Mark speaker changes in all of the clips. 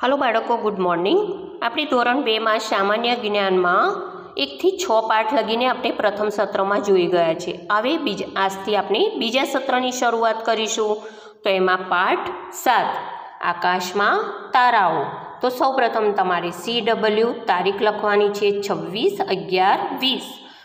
Speaker 1: Hello बाळको, good morning. अपनी धोरण 2 में सामान्य ज्ञान में 1 થી 6 पाठ लगीने अपने प्रथम सत्र में जोई गया है। हवे आजथी अपने बीजा सत्र की शुरुआत करीशुं। तो एमां पाठ 7 आकाश में ताराओ। तो सौ प्रथम तमारे CW तारीख लखवानी छे 26/11/20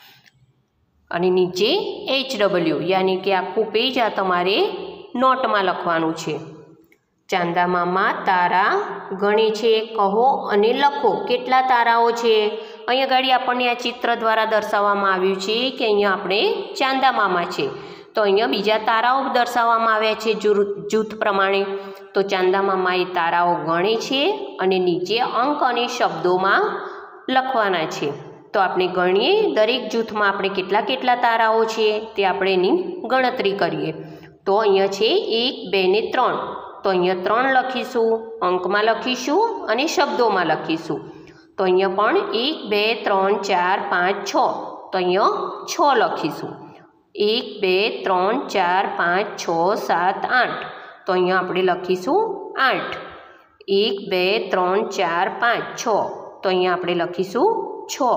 Speaker 1: अने नीचे HW यानी कि आखुं पेज आ तमारे नोट में लखवानुं छे। चांदा मामा तारा गणे छे, कहो अने लखो केटला ताराओ छे। अहींया गाड़ी आपणे आ चित्र द्वारा दर्शाववामां आव्युं छे कि अहींया आपणे चांदा मामा छे। तो अहींया बीजा ताराओ दर्शाववामां आव्या छे जूथ प्रमाणे। तो चांदा मामा ए ताराओ गणे छे अने नीचे अंक अने शब्दोमां लखवाना छे। तो आपणे गणीए दरेक जूथ में आपणे केटला केटला ताराओ छे ते आपणे एनी गणतरी करीए। तो अहींया छे 1, 2 ने 3। तो अहींया 3 लखीशुं, अंक में लखीशुं अने शब्दों में लखीशुं। तो अहींया पण 1, 2, 3, 4, 5, 6। तो अहींया 6 लखीशुं। 1, 2, 3, 4, 5, 6, 7, 8। तो अहींया आपणे लखीशुं 8। 1, 2, 3, 4, 5, 6। तो अहींया आपणे लखीशुं 6।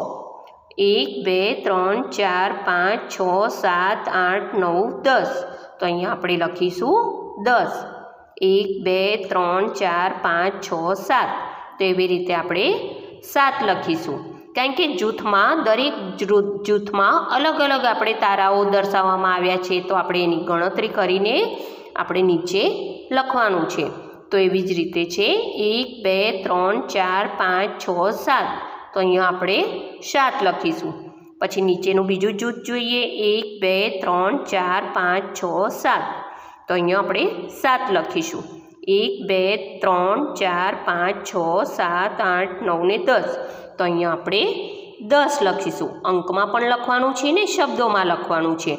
Speaker 1: 1, 2, 3, 4, 5, 6, 7, 8, 9, 10। तो अहींया आपणे लखीशुं 10। 1, 2, 3, 4, 5, 6, 7। तो एवी रीते आपणे 7 लखीशुं। कारण के जूथ में दरेक जूथ में अलग अलग आपणे ताराओ दर्शाववामां आव्या छे। तो आपणे एनी गणतरी करीने आपणे नीचे लखवानुं छे। तो एवी ज रीते छे 1, 2, 3, 4, 5, 6, 7। तो अहींया आपणे 7 लखीशुं। पछी नीचेनुं बीजुं जूथ जोईए 1, 2, 3, 4, 5, 6, 7। तो अहींया आपणे 7 लखीशुं। 1, 2, 3, 4, 5, 6, 7, 8, 9 ने 10। तो अहींया आपणे 10 लखीशुं। अंक में पण लखवानुं छे ने शब्दों में लखवानुं छे।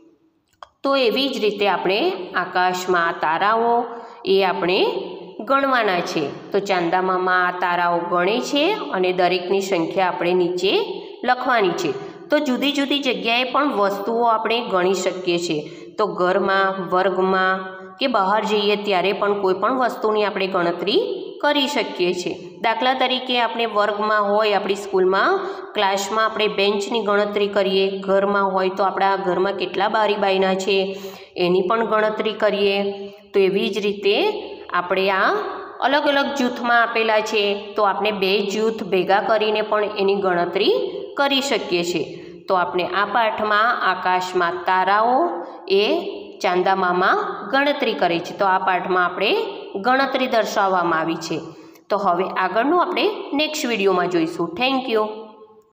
Speaker 1: तो एवी ज रीते आपणे आकाश में ताराओ ए आपणे गणवाना छे। तो चांदा मामा ताराओ गणे छे अने दरेकनी संख्या आपणे नीचे लखवानी छे। तो जुदी जुदी जग्याए पण वस्तुओ आपणे गणी शकीए छीए। तो घर में, वर्ग में के बहार जईए त्यारे पण कोईपण वस्तुनी आपणे गणतरी करी शकीए छीए। दाखला तरीके आपणे वर्ग में होय आपणी स्कूल में क्लास में आपणे बेंचनी गणतरी करीए। घर में होय तो आपणा घर में केटला बारी बायना छे एनी पण गणतरी करीए। तो एवी ज रीते आपणे आ अलग अलग जूथ में आपेला छे। तो आपणे 2 जूथ भेगा करीने पण एनी गणतरी करी शकीए छीए। तो आपणे आ पाठ में आकाश में ताराओ ए चांदा मामा गणतरी करे छे। तो आ पाठ में आपणे गणतरी दर्शाववामां आवी छे। तो हवे आगळनुं आपणे नेक्स्ट विडियो में जोईशुं। Thank you.